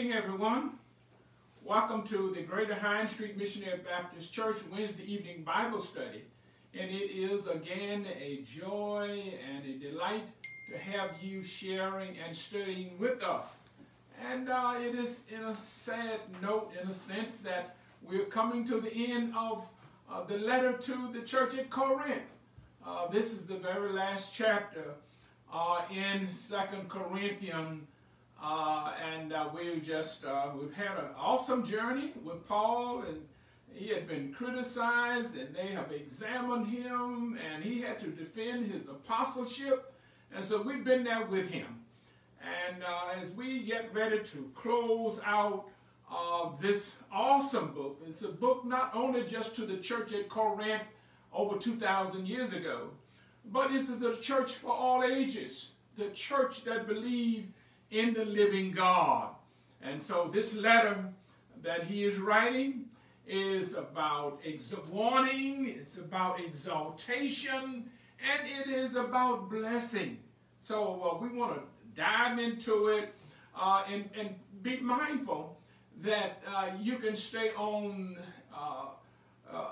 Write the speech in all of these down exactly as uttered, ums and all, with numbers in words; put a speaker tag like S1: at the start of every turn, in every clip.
S1: evening, everyone. Welcome to the Greater Hines Street Missionary Baptist Church Wednesday evening Bible study. And it is again a joy and a delight to have you sharing and studying with us. And uh, it is in a sad note, in a sense, that we're coming to the end of uh, the letter to the church at Corinth. Uh, this is the very last chapter uh, in Second Corinthians. Uh, and uh, we've just, uh, we've had an awesome journey with Paul, and he had been criticized, and they have examined him, and he had to defend his apostleship, and so we've been there with him. And uh, as we get ready to close out uh, this awesome book, it's a book not only just to the church at Corinth over two thousand years ago, but it's the church for all ages, the church that believed in the living God. And so this letter that he is writing is about warning, it's about exaltation, and it is about blessing. So uh, we want to dive into it uh, and, and be mindful that uh, you can stay on uh, uh,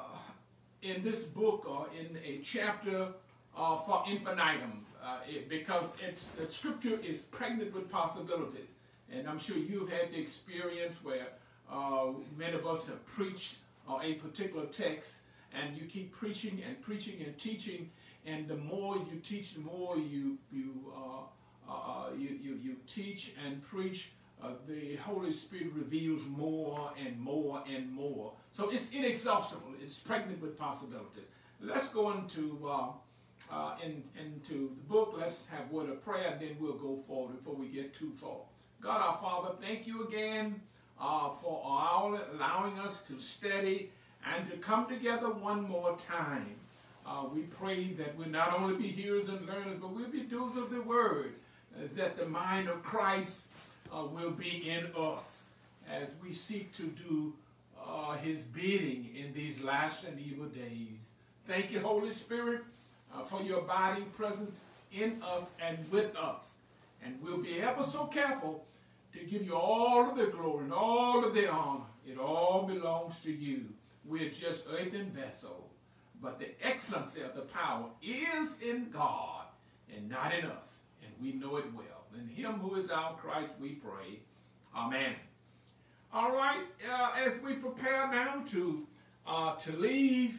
S1: in this book or in a chapter uh, for infinitum. Uh, it, because it's, the scripture is pregnant with possibilities. And I'm sure you've had the experience where uh, many of us have preached uh, a particular text, and you keep preaching and preaching and teaching, and the more you teach, the more you, you, uh, uh, you, you, you teach and preach, uh, the Holy Spirit reveals more and more and more. So it's inexhaustible. It's pregnant with possibilities. Let's go into... Uh, Uh, in, into the book. Let's have a word of prayer, and then we'll go forward before we get too far. God our Father, thank you again uh, for all allowing us to study and to come together one more time. Uh, we pray that we'll not only be hearers and learners, but we'll be doers of the word, uh, that the mind of Christ uh, will be in us as we seek to do uh, his bidding in these last and evil days. Thank you, Holy Spirit, Uh, for your abiding presence in us and with us. And we'll be ever so careful to give you all of the glory and all of the honor. It all belongs to you. We're just earthen vessel. But the excellency of the power is in God and not in us. And we know it well. In him who is our Christ we pray. Amen. All right, uh, as we prepare now to, uh, to leave,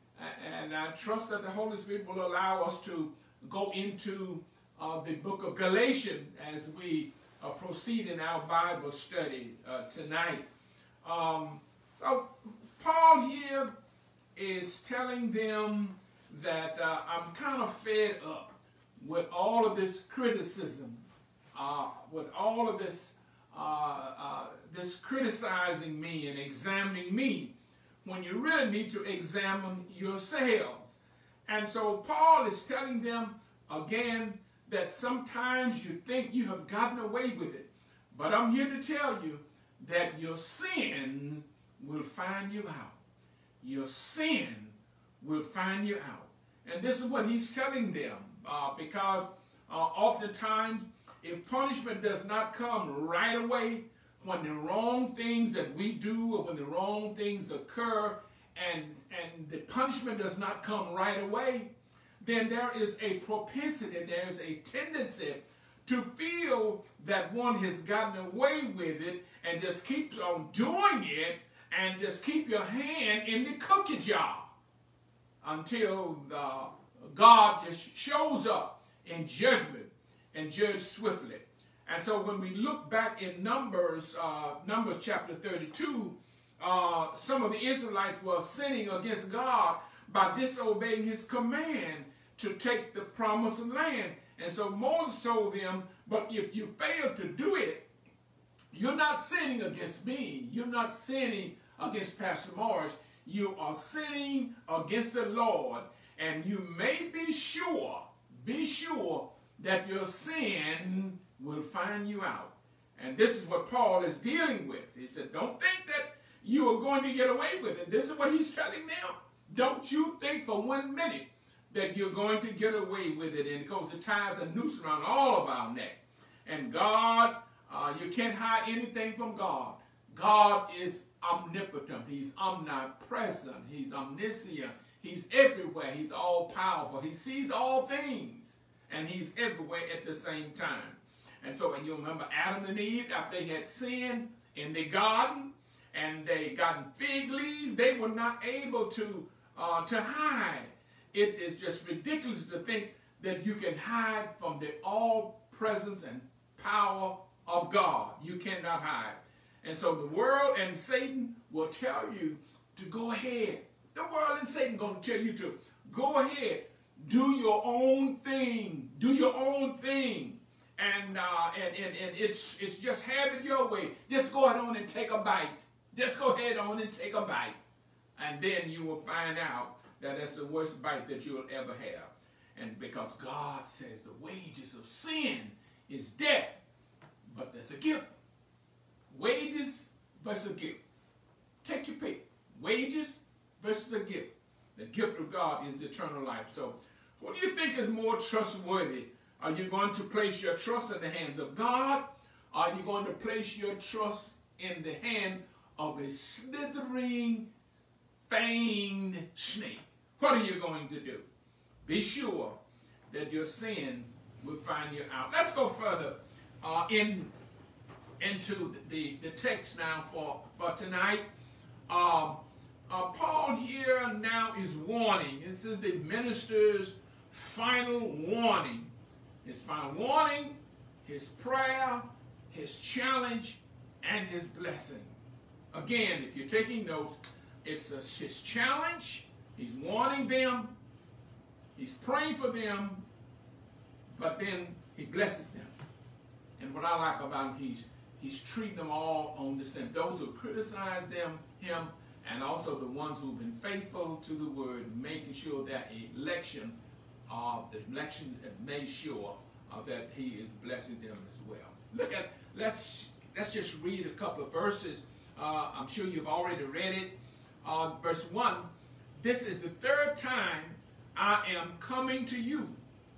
S1: and I trust that the Holy Spirit will allow us to go into uh, the book of Galatians as we uh, proceed in our Bible study uh, tonight. Um, so Paul here is telling them that uh, I'm kind of fed up with all of this criticism, uh, with all of this, uh, uh, this criticizing me and examining me, when you really need to examine yourselves. And so Paul is telling them again that sometimes you think you have gotten away with it. But I'm here to tell you that your sin will find you out. Your sin will find you out. And this is what he's telling them, uh, because uh, oftentimes if punishment does not come right away, when the wrong things that we do or when the wrong things occur and, and the punishment does not come right away, then there is a propensity, there is a tendency to feel that one has gotten away with it and just keeps on doing it and just keep your hand in the cookie jar until uh, God just shows up in judgment and judge swiftly. And so when we look back in Numbers, uh, Numbers chapter thirty-two, uh, some of the Israelites were sinning against God by disobeying his command to take the promised land. And so Moses told them, but if you fail to do it, you're not sinning against me. You're not sinning against Pastor Morris. You are sinning against the Lord. And you may be sure, be sure that your sin will find you out. And this is what Paul is dealing with. He said, don't think that you are going to get away with it. This is what he's telling them. Don't you think for one minute that you're going to get away with it. And because it ties a noose around all of our neck. And God Uh, you can't hide anything from God. God is omnipotent. He's omnipresent. He's omniscient. He's everywhere. He's all powerful. He sees all things. And he's everywhere at the same time. And so, and you remember Adam and Eve, after they had sinned in the garden, and they gotten fig leaves, they were not able to, uh, to hide. It is just ridiculous to think that you can hide from the all presence and power of God. You cannot hide. And so the world and Satan will tell you to go ahead. The world and Satan going to tell you to go ahead. Do your own thing. Do your own thing. And, uh, and, and, and it's, it's just have it your way. Just go ahead on and take a bite. Just go ahead on and take a bite. And then you will find out that that's the worst bite that you'll ever have. And because God says the wages of sin is death, but that's a gift. Wages versus a gift. Take your pick. Wages versus a gift. The gift of God is eternal life. So what do you think is more trustworthy? Are you going to place your trust in the hands of God? Or are you going to place your trust in the hand of a slithering, fanged snake? What are you going to do? Be sure that your sin will find you out. Let's go further uh, in, into the, the text now for, for tonight. Um, uh, Paul here now is warning. This is the minister's final warning. His final warning, his prayer, his challenge, and his blessing. Again, if you're taking notes, it's a, his challenge. He's warning them. He's praying for them. But then he blesses them. And what I like about him, he's, he's treating them all on the same. Those who criticize them, him, and also the ones who've been faithful to the word, making sure that election, uh, the election made sure uh, that he is blessing them as well. Look at, let's, let's just read a couple of verses. Uh, I'm sure you've already read it. Uh, verse one, this is the third time I am coming to you.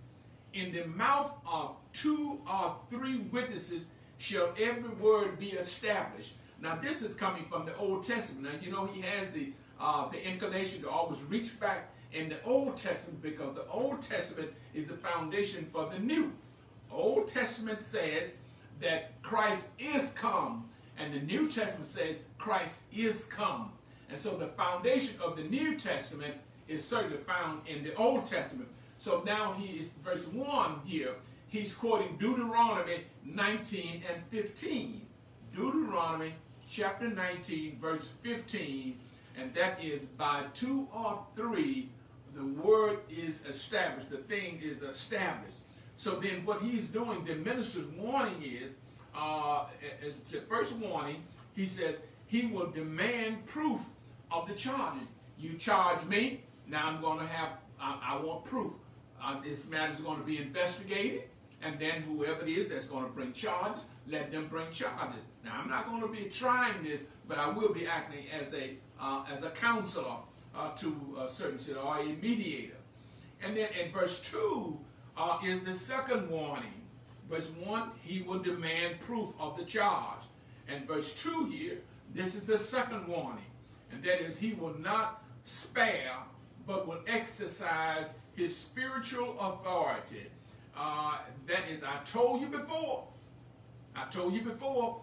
S1: In the mouth of two or three witnesses shall every word be established. Now this is coming from the Old Testament. Now you know he has the, uh, the inclination to always reach back in the Old Testament because the Old Testament is the foundation for the New. Old Testament says that Christ is come, and the New Testament says Christ is come. And so the foundation of the New Testament is certainly found in the Old Testament. So now he is, verse one here, he's quoting Deuteronomy nineteen and fifteen. Deuteronomy chapter nineteen, verse fifteen, and that is by two or three, the word is established, the thing is established. So then what he's doing, the minister's warning is, uh, as the first warning, he says, he will demand proof of the charges. You charge me, now I'm going to have, I, I want proof. Uh, this matter is going to be investigated, and then whoever it is that's going to bring charges, let them bring charges. Now, I'm not going to be trying this, but I will be acting as a uh, as a counselor uh, to a certain city or a mediator. And then in verse two uh, is the second warning. Verse one, he will demand proof of the charge. And verse two here, this is the second warning, and that is he will not spare, but will exercise his spiritual authority. Uh, that is, I told you before, I told you before,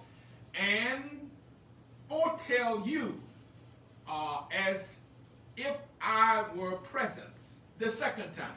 S1: and foretell you uh, as if I were present the second time.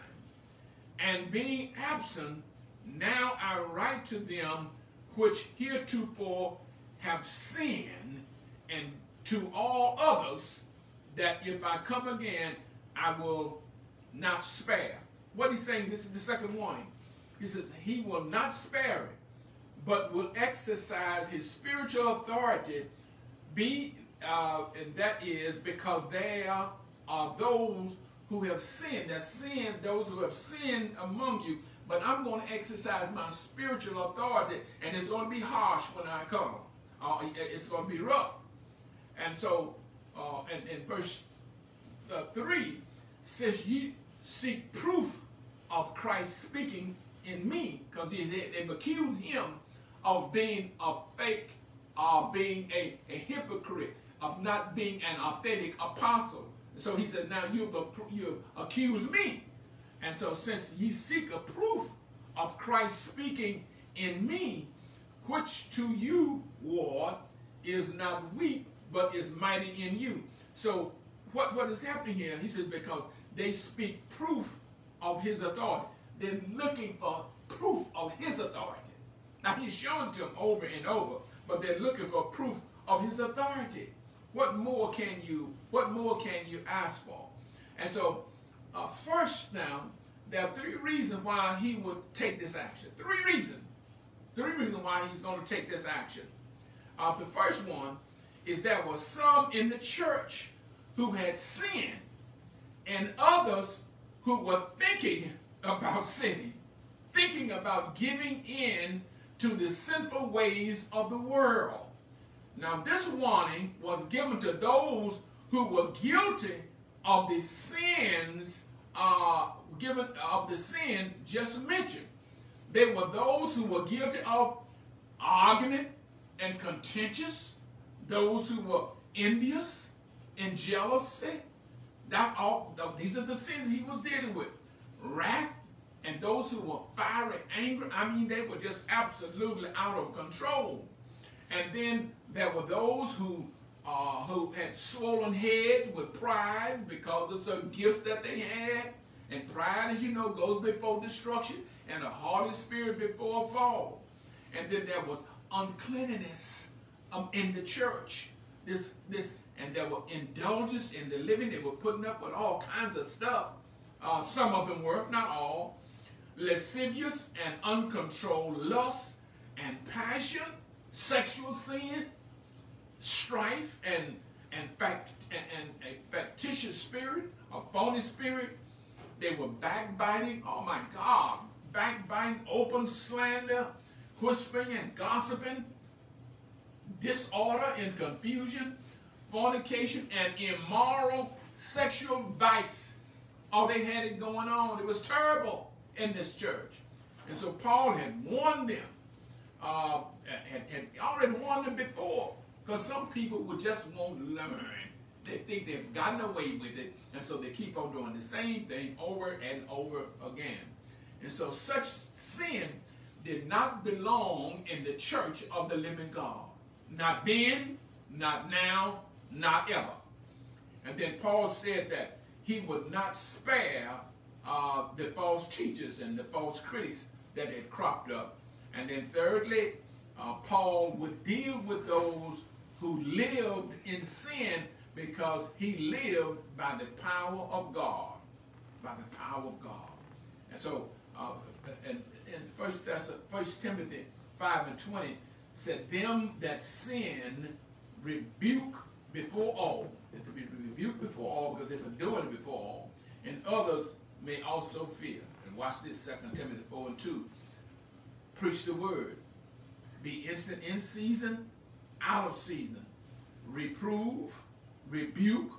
S1: And being absent, now I write to them which heretofore have sinned, and to all others, that if I come again, I will not spare. What he's saying, this is the second warning. He says he will not spare it, but will exercise his spiritual authority, be, uh, and that is because there are those who have sinned. There's sin, those who have sinned among you, but I'm going to exercise my spiritual authority, and it's going to be harsh when I come. Uh, it's going to be rough. And so, uh, and in verse uh, three, says ye seek proof of Christ speaking in me, because they've accused him of being a fake, of being a, a hypocrite, of not being an authentic apostle. So he said, now you you accuse me. And so since ye seek a proof of Christ speaking in me, which to you, Lord, is not weak, but is mighty in you. So what, what is happening here? He says, because they speak proof of his authority. They're looking for proof of his authority. Now he's shown to them over and over, but they're looking for proof of his authority. What more can you, what more can you ask for? And so, uh, first now, there are three reasons why he would take this action. Three reasons. Three reasons why he's going to take this action. Uh, the first one is there were some in the church who had sinned, and others who were thinking about sinning, thinking about giving in to the sinful ways of the world. Now, this warning was given to those who were guilty of the sins, uh, given of the sin just mentioned. They were those who were guilty of argument and contentious, those who were envious and jealousy. That all, these are the sins he was dealing with. Wrath, and those who were fiery, angry. I mean, they were just absolutely out of control. And then there were those who uh, who had swollen heads with pride because of certain gifts that they had. And pride, as you know, goes before destruction, and a haughty spirit before a fall. And then there was uncleanness um, in the church. This, this, and there were indulgence in the living. They were putting up with all kinds of stuff. Uh, some of them were, not all. Lascivious and uncontrolled lust and passion, sexual sin, strife, and and fact and, and a factitious spirit, a phony spirit. They were backbiting. Oh my God, backbiting, open slander, whispering and gossiping, disorder and confusion, fornication and immoral sexual vice. Oh, they had it going on. It was terrible in this church. And so Paul had warned them, uh, had, had already warned them before, because some people would just won't learn. They think they've gotten away with it, and so they keep on doing the same thing over and over again. And so such sin did not belong in the church of the living God. Not then, not now, not ever. And then Paul said that he would not spare uh, the false teachers and the false critics that had cropped up. And then thirdly, uh, Paul would deal with those who lived in sin because he lived by the power of God. By the power of God. And so, uh, and in First, First Timothy five and twenty said, them that sin rebuke before all. They to be rebuked before all because they've been doing it before all. And others may also fear. And watch this, Second Timothy four and two. Preach the word. Be instant in season, out of season. Reprove, rebuke,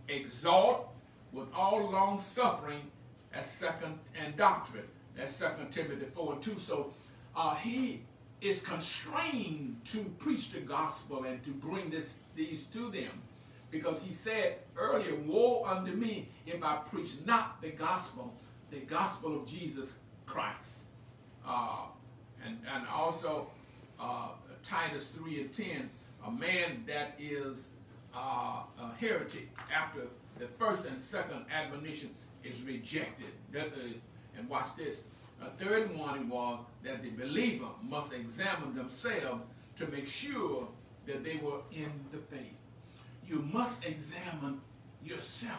S1: exhort with all long suffering as second and doctrine. That's Second Timothy four and two. So uh, he is constrained to preach the gospel and to bring this these to them. Because he said earlier, woe unto me if I preach not the gospel, the gospel of Jesus Christ. Uh, and, and also uh, Titus three and ten, a man that is uh, a heretic after the first and second admonition is rejected. That is, and watch this. A third warning was that the believer must examine themselves to make sure that they were in the faith. You must examine yourself.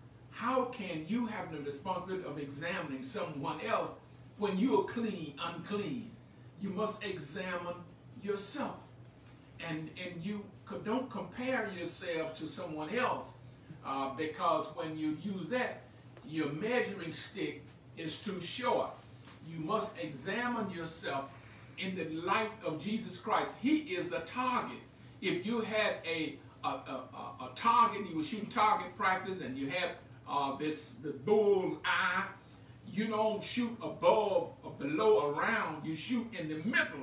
S1: How can you have the responsibility of examining someone else when you are clean, unclean? You must examine yourself. And, and you don't compare yourself to someone else uh, because when you use that, your measuring stick is too short. You must examine yourself in the light of Jesus Christ. He is the target. If you had a a, a, a target, you were shooting target practice, and you had uh, this the bull eye, you don't shoot above or below or around. You shoot in the middle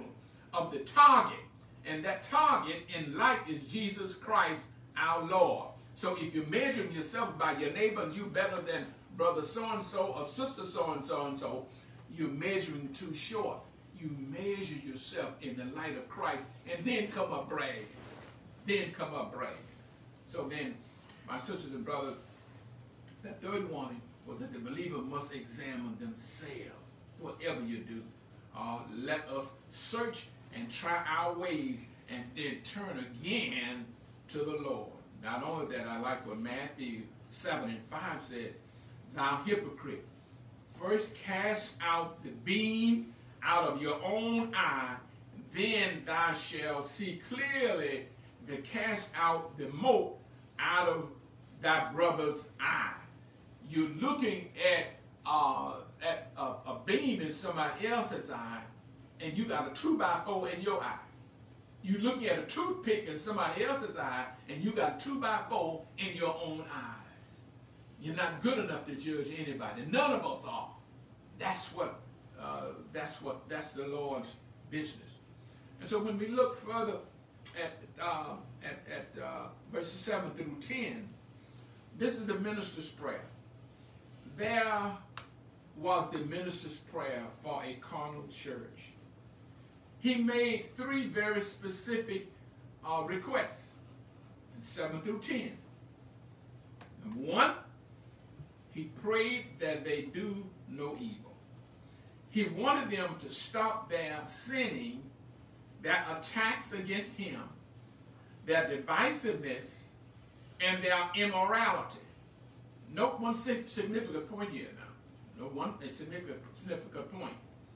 S1: of the target. And that target in life is Jesus Christ, our Lord. So if you're measuring yourself by your neighbor, you better than brother so-and-so or sister so-and-so and so, you're measuring too short. You measure yourself in the light of Christ, and then come up brag. Then come up brag. So then, my sisters and brothers, the third warning was that the believer must examine themselves. Whatever you do, uh, let us search and try our ways, and then turn again to the Lord. Not only that, I like what Matthew seven and five says, thou hypocrite, first cast out the beam out of your own eye, then thou shalt see clearly to cast out the mote out of thy brother's eye. You're looking at, uh, at a, a beam in somebody else's eye, and you got a two by four in your eye. You're looking at a toothpick in somebody else's eye, and you got a two by four in your own eyes. You're not good enough to judge anybody. None of us are. That's what, uh, that's what, that's the Lord's business. And so when we look further at, uh, at, at uh, verses seven through ten, this is the minister's prayer. There was the minister's prayer for a carnal church. He made three very specific uh, requests in seven through ten. Number one, he prayed that they do no evil. He wanted them to stop their sinning, their attacks against him, their divisiveness, and their immorality. Note one significant point here now. Note one a significant, significant point.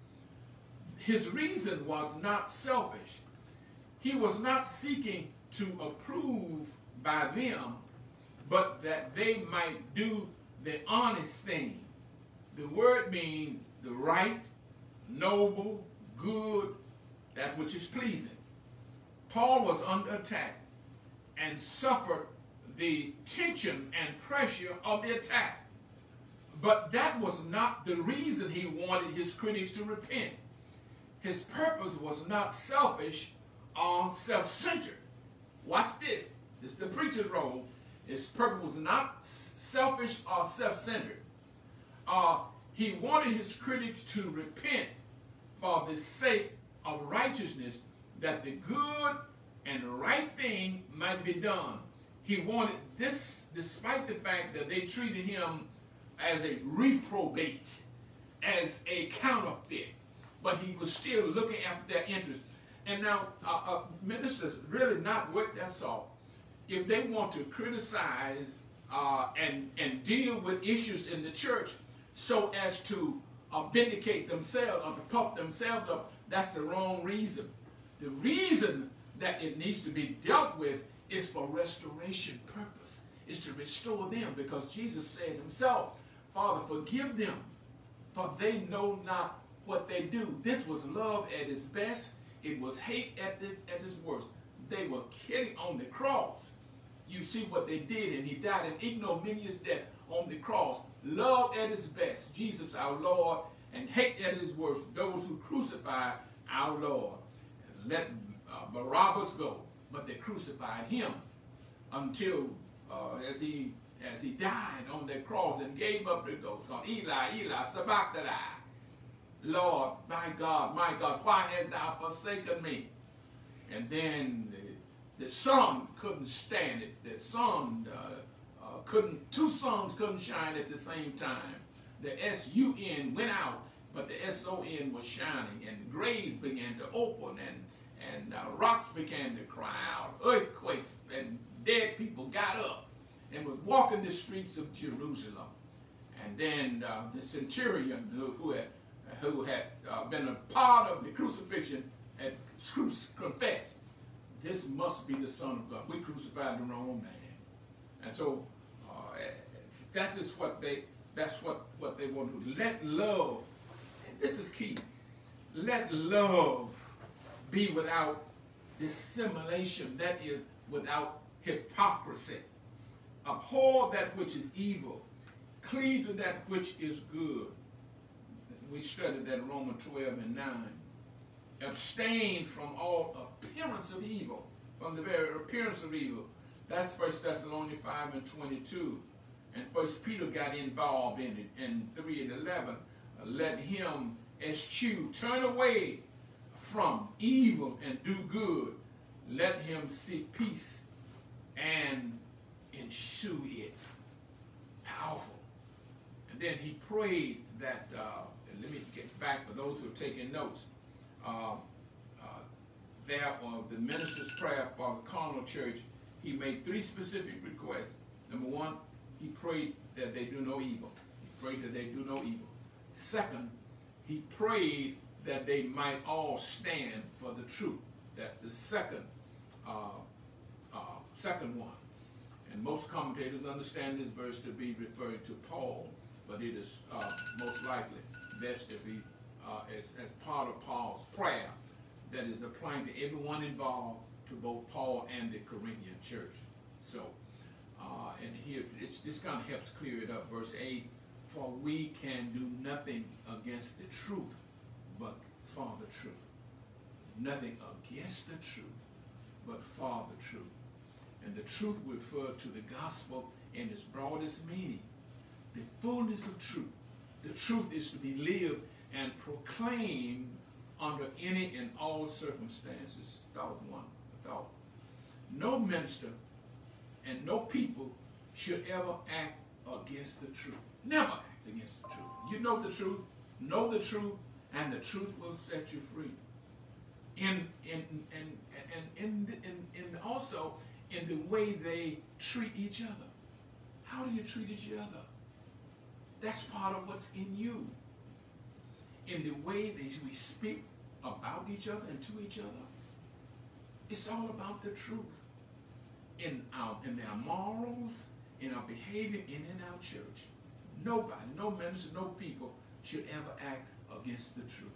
S1: His reason was not selfish. He was not seeking to approve by them, but that they might do the honest thing. The word means the right, noble, good, that which is pleasing. Paul was under attack and suffered the tension and pressure of the attack. But that was not the reason he wanted his critics to repent. His purpose was not selfish or self-centered. Watch this. This is the preacher's role. His purpose was not selfish or self-centered. Uh, he wanted his critics to repent for the sake of righteousness, that the good and right thing might be done. He wanted this despite the fact that they treated him as a reprobate, as a counterfeit. But he was still looking after their interests. And now, uh, uh, ministers really not worth their salt. If they want to criticize uh, and, and deal with issues in the church so as to uh, vindicate themselves or to puff themselves up, that's the wrong reason. The reason that it needs to be dealt with is for restoration purpose. It's to restore them, because Jesus said himself, Father, forgive them, for they know not what they do. This was love at its best. It was hate at its, at its worst. They were killing on the cross. You see what they did, and he died an ignominious death on the cross. Love at its best, Jesus our Lord, and hate at its worst, those who crucified our Lord. Let uh, Barabbas go, but they crucified him until uh, as he as he died on that cross and gave up the ghost on Eli, Eli, sabachthani. Lord, my God, my God, why hast thou forsaken me? And then the, the sun couldn't stand it. The sun uh, uh, couldn't, two suns couldn't shine at the same time. The S U N went out, but the S O N was shining, and graves began to open, and, and uh, rocks began to cry out, earthquakes, and dead people got up and was walking the streets of Jerusalem. And then uh, the centurion who, who had who had uh, been a part of the crucifixion had confessed, this must be the Son of God. We crucified the wrong man. And so uh, that is what they, that's what, what they want to do. Let love, and this is key, let love be without dissimulation, that is, without hypocrisy. Abhor that which is evil, cleave to that which is good. We studied that in Romans twelve and nine. abstain from all appearance of evil, from the very appearance of evil. That's First Thessalonians five and twenty-two. And First Peter got involved in it in three and eleven. Uh, let him eschew, turn away from evil and do good. Let him seek peace and ensue it. Powerful. And then he prayed that, uh, and let me get back for those who are taking notes. Uh, uh, there was the minister's prayer for the carnal church. He made three specific requests. Number one, he prayed that they do no evil. He prayed that they do no evil. Second, he prayed that they might all stand for the truth. That's the second, uh, uh, second one. And most commentators understand this verse to be referring to Paul, but it is uh, most likely best to be uh, as, as part of Paul's prayer that is applying to everyone involved, to both Paul and the Corinthian church. So, uh, and here, it's, this kind of helps clear it up. Verse eight, for we can do nothing against the truth, but for the truth. Nothing against the truth, but for the truth. And the truth referred to the gospel in its broadest meaning, the fullness of truth. The truth is to be lived and proclaimed under any and all circumstances. Thought one, thought. No minister and no people should ever act against the truth. Never act against the truth. You know the truth, know the truth, and the truth will set you free. In in in and in, in in also in the way they treat each other. How do you treat each other? That's part of what's in you. In the way that we speak about each other and to each other. It's all about the truth. In our in our morals, in our behavior, and in our church. Nobody, no minister, no people should ever act against the truth.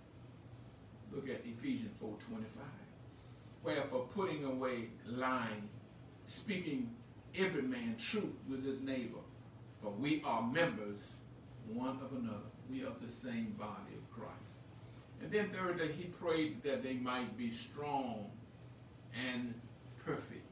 S1: Look at Ephesians four twenty-five. Wherefore, putting away lying, speaking every man truth with his neighbor, for we are members one of another. We are the same body of Christ. And then thirdly, he prayed that they might be strong and perfect.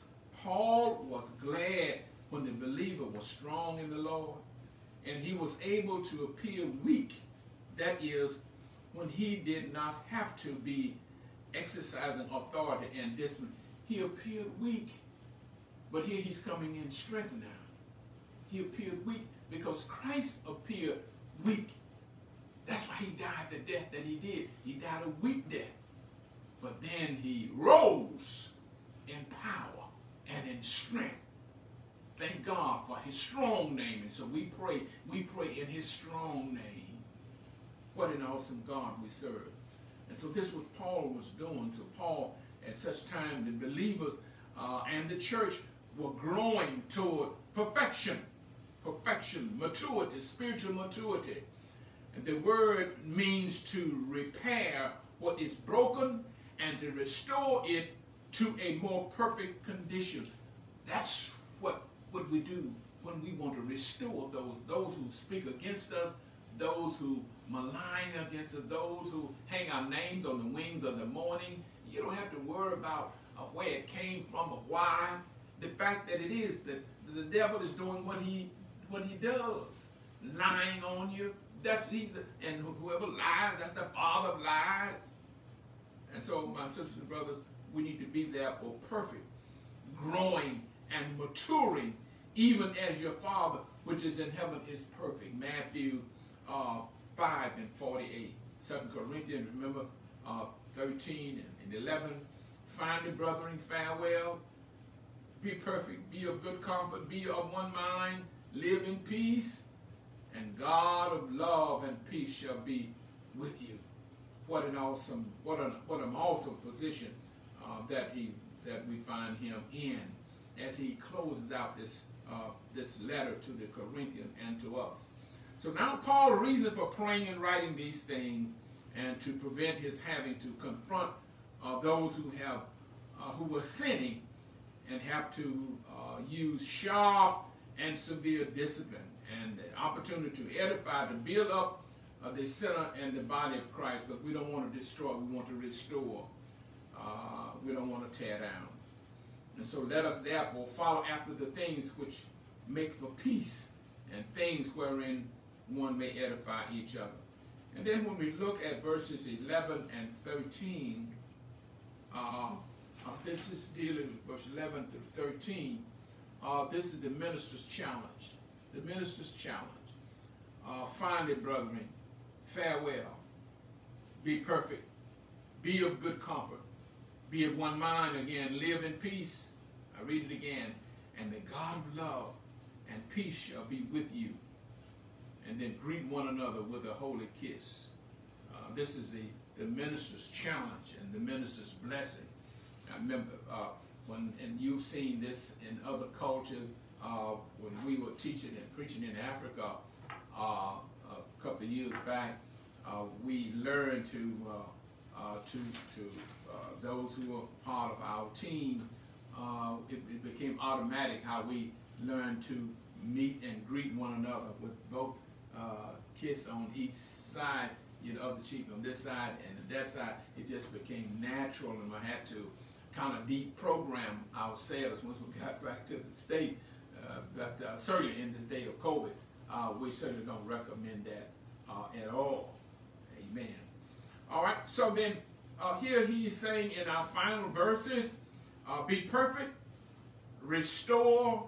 S1: Paul was glad when the believer was strong in the Lord, and he was able to appear weak. That is, when he did not have to be exercising authority and discipline. He appeared weak. But here he's coming in strength now. He appeared weak because Christ appeared weak. That's why he died the death that he did. He died a weak death. But then he rose in power and in strength. Thank God for his strong name. And so we pray, we pray in his strong name. What an awesome God we serve. And so this was Paul was doing. So Paul, at such time, the believers uh, and the church were growing toward perfection. Perfection, maturity, spiritual maturity. And the word means to repair what is broken and to restore it to a more perfect condition. That's what, what we do when we want to restore those, those who speak against us, those who malign against us, those who hang our names on the wings of the morning. You don't have to worry about uh, where it came from or why. The fact that it is that the devil is doing what he what he does, lying on you. That's he's a, and whoever lies, that's the father of lies. And so, my sisters and brothers, we need to be there for perfect, growing and maturing, even as your Father which is in heaven is perfect. Matthew uh, five and forty-eight. Second Corinthians, remember, uh, thirteen and eleven. Finally, brethren, farewell. Be perfect. Be of good comfort. Be of one mind. Live in peace. And God of love and peace shall be with you. What an awesome, what an what an awesome position uh, that he that we find him in as he closes out this uh, this letter to the Corinthians and to us. So now Paul's reason for praying and writing these things, and to prevent his having to confront uh, those who have uh, who were sinning and have to uh, use sharp and severe discipline, and the opportunity to edify, to build up uh, the center and the body of Christ, because we don't want to destroy, we want to restore. Uh, we don't want to tear down. And so let us therefore follow after the things which make for peace, and things wherein one may edify each other. And then when we look at verses eleven and thirteen, uh, uh, this is dealing with verse eleven through thirteen. Uh, this is the minister's challenge. The minister's challenge. Uh, Finally, brethren, farewell. Be perfect. Be of good comfort. Be of one mind. Again, live in peace. I read it again. And the God of love and peace shall be with you. And then greet one another with a holy kiss. Uh, this is the, the minister's challenge and the minister's blessing. I remember uh, when, and you've seen this in other cultures, uh, when we were teaching and preaching in Africa uh, a couple of years back, uh, we learned to, uh, uh, to, to uh, those who were part of our team, uh, it, it became automatic how we learned to meet and greet one another with both uh, kiss on each side, you know, of the cheek on this side and on that side. It just became natural, and I had to kind of deprogram ourselves once we got back to the state. Uh, but uh, certainly in this day of COVID, uh, we certainly don't recommend that uh, at all. Amen. All right, so then uh, here he's saying in our final verses, uh, be perfect, restore,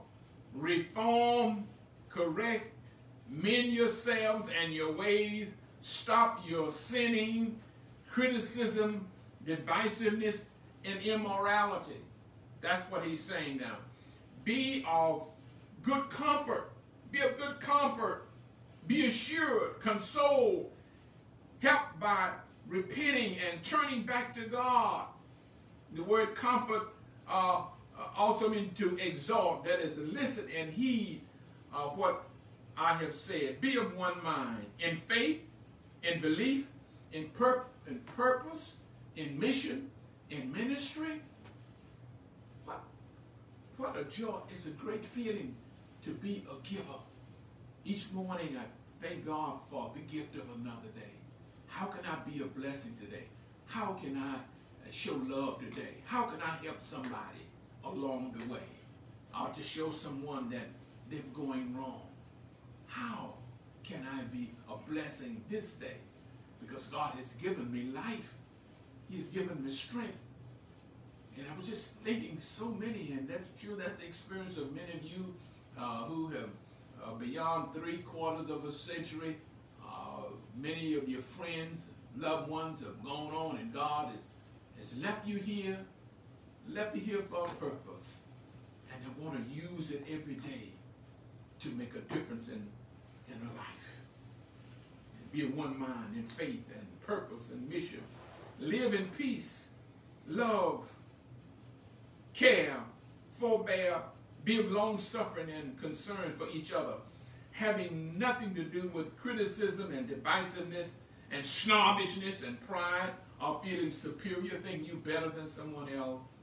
S1: reform, correct, mend yourselves and your ways, stop your sinning, criticism, divisiveness, and immorality. That's what he's saying now. Be of good comfort. Be of good comfort. Be assured, console, helped by repenting and turning back to God. The word comfort uh, also means to exalt, that is, listen and heed uh, what I have said. Be of one mind, in faith, in belief, in, pur in purpose, in mission, in ministry. What, what a joy. It's a great feeling to be a giver. Each morning I thank God for the gift of another day. How can I be a blessing today? How can I show love today? How can I help somebody along the way? Or to show someone that they're going wrong? How can I be a blessing this day? Because God has given me life. He's given me strength. And I was just thinking so many, and that's true, that's the experience of many of you uh, who have uh, beyond three quarters of a century. Uh, many of your friends, loved ones have gone on, and God has, has left you here, left you here for a purpose. And I want to use it every day to make a difference in, in a life. And be of one mind in faith and purpose and mission. Live in peace, love, care, forbear, be of long suffering and concern for each other, having nothing to do with criticism and divisiveness and snobbishness and pride or feeling superior, thinking you better than someone else.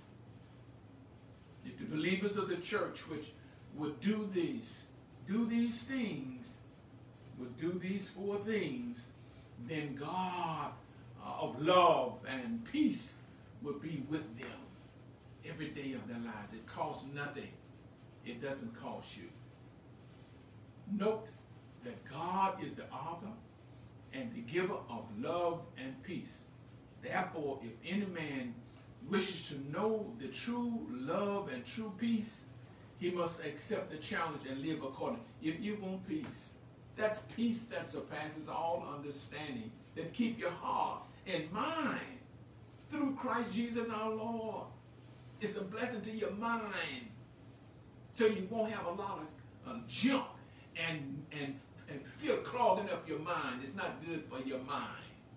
S1: If the believers of the church which would do these, do these things, would do these four things, then God uh, of love and peace would be with them every day of their lives. It costs nothing. It doesn't cost you. Note that God is the author and the giver of love and peace. Therefore, if any man wishes to know the true love and true peace, he must accept the challenge and live according. If you want peace, that's peace that surpasses all understanding, that keep your heart and mind through Christ Jesus our Lord. It's a blessing to your mind, so you won't have a lot of uh, junk and, and, and fear clogging up your mind. It's not good for your mind.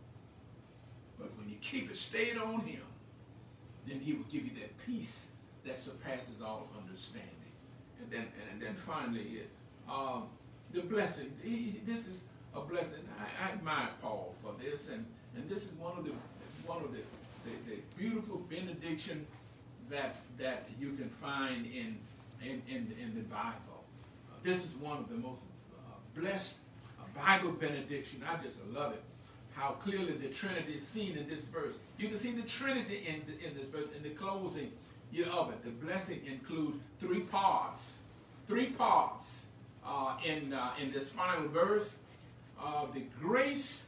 S1: But when you keep it stayed on him, then he will give you that peace that surpasses all understanding. And then, and then finally, um, the blessing. He, this is a blessing. I, I admire Paul for this, and, and this is one of the one of the, the, the beautiful benediction that that you can find in in in, in the Bible. Uh, this is one of the most uh, blessed uh, Bible benediction. I just love it. How clearly the Trinity is seen in this verse. You can see the Trinity in, the, in this verse. In the closing you know, of it, the blessing includes three parts. Three parts uh, in, uh, in this final verse. Uh, the grace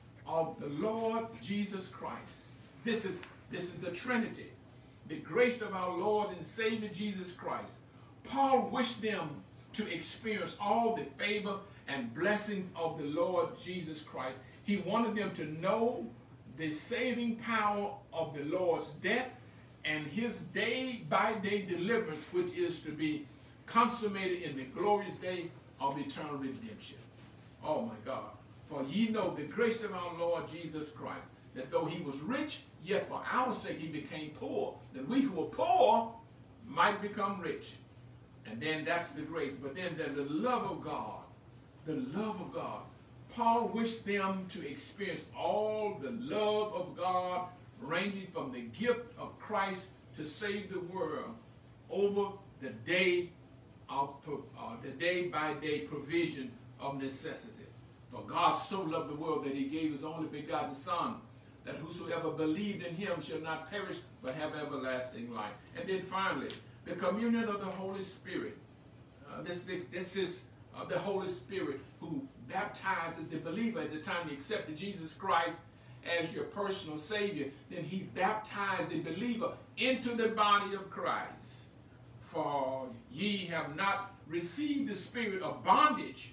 S1: of the Lord Jesus Christ. This is, this is the Trinity. The grace of our Lord and Savior Jesus Christ. Paul wished them to experience all the favor and blessings of the Lord Jesus Christ. He wanted them to know the saving power of the Lord's death and his day-by-day deliverance, which is to be consummated in the glorious day of eternal redemption. Oh my God. For ye know the grace of our Lord Jesus Christ, that though he was rich, yet for our sake he became poor, that we who were poor might become rich. And then that's the grace. But then the, the love of God, the love of God. Paul wished them to experience all the love of God, ranging from the gift of Christ to save the world over the day of uh, the day-by-day provision of necessity. For God so loved the world that he gave his only begotten Son, that whosoever believed in him shall not perish but have everlasting life. And then finally, the communion of the Holy Spirit. Uh, this, this is uh, the Holy Spirit who baptizes the believer at the time he accepted Jesus Christ as your personal Savior. Then he baptized the believer into the body of Christ. For ye have not received the spirit of bondage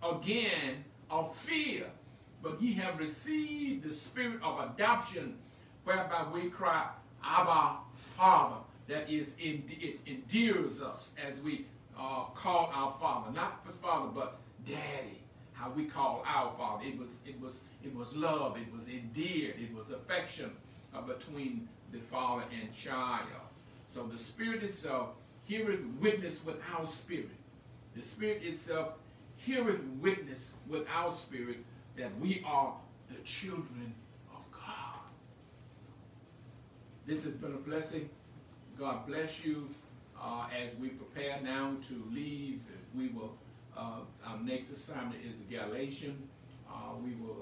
S1: again of fear, but ye have received the spirit of adoption, whereby we cry, Abba, Father. That is, it endears us as we uh, call our Father, not for Father, but Daddy. How we call our Father. It was, it was, it was love. It was endeared. It was affection uh, between the Father and child. So the Spirit itself heareth witness with our spirit. The Spirit itself heareth witness with our spirit that we are the children of God. This has been a blessing. God bless you uh, as we prepare now to leave. We will, uh, our next assignment is Galatians. Uh, we will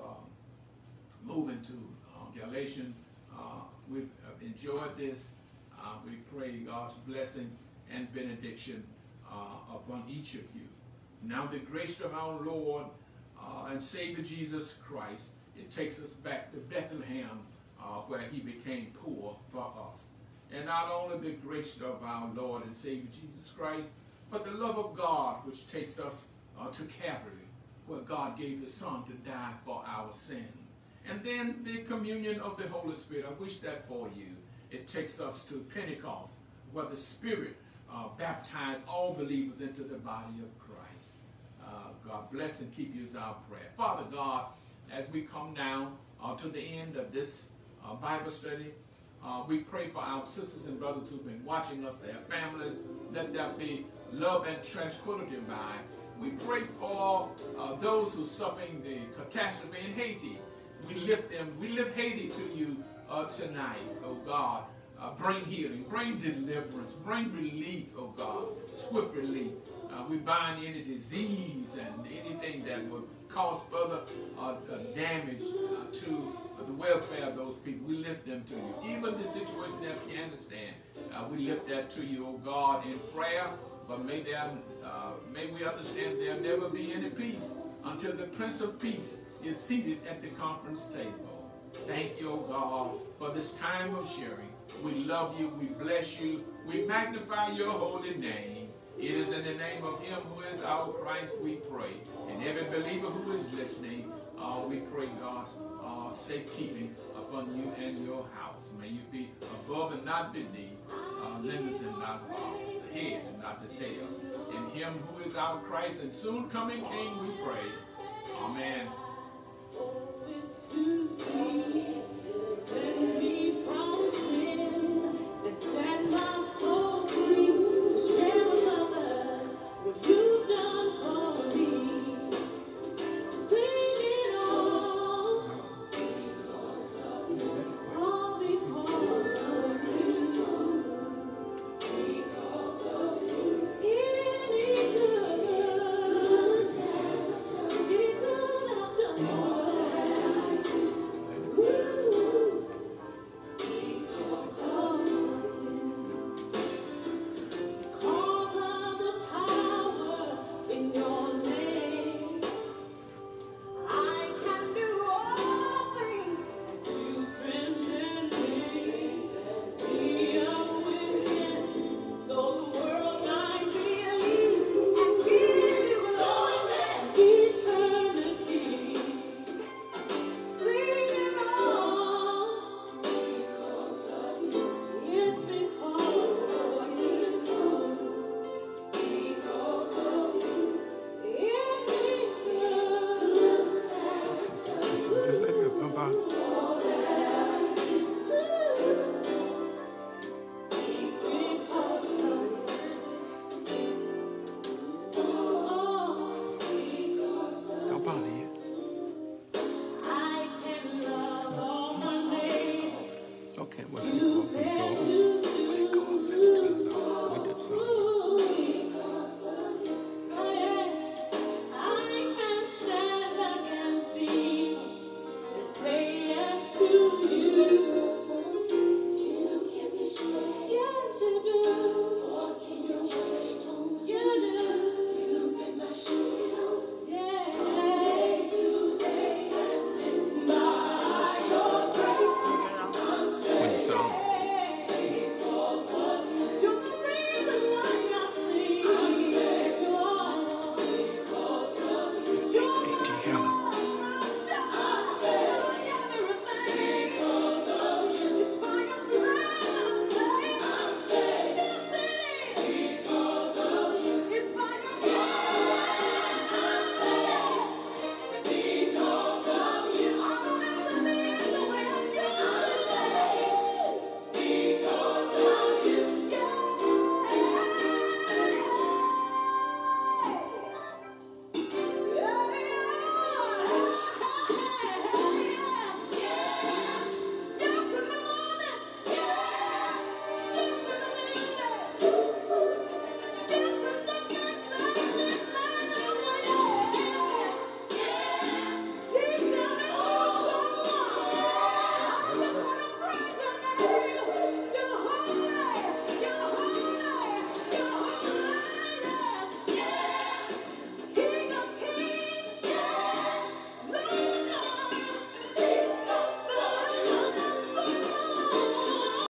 S1: uh, move into uh, Galatians. Uh, we've enjoyed this. Uh, we pray God's blessing and benediction uh, upon each of you. Now the grace of our Lord uh, and Savior Jesus Christ, it takes us back to Bethlehem uh, where he became poor for us. And not only the grace of our Lord and Savior Jesus Christ, but the love of God which takes us uh, to Calvary, where God gave his Son to die for our sin. And then the communion of the Holy Spirit. I wish that for you. It takes us to Pentecost, where the Spirit uh, baptized all believers into the body of Christ. Uh, God bless and keep you is our prayer. Father God, as we come now uh, to the end of this uh, Bible study, Uh, we pray for our sisters and brothers who've been watching us, their families. Let there be love and tranquility by. We pray for uh, those who are suffering the catastrophe in Haiti. We lift them, we lift Haiti to you uh, tonight, oh God. Uh, bring healing, bring deliverance, bring relief, oh God, swift relief. Uh, we bind any disease and anything that would cause further uh, uh, damage uh, to uh, the welfare of those people. We lift them to you. Even the situation in Afghanistan, uh, we lift that to you, oh God, in prayer. But may, there, uh, may we understand there'll never be any peace until the Prince of Peace is seated at the conference table. Thank you, oh God, for this time of sharing. We love you. We bless you. We magnify your holy name. It is in the name of him who is our Christ we pray. And every believer who is listening, uh, we pray God's uh, safekeeping upon you and your house. May you be above and not beneath, uh, lenders and not borrowers, the head and not the tail. In him who is our Christ and soon coming King we pray. Amen.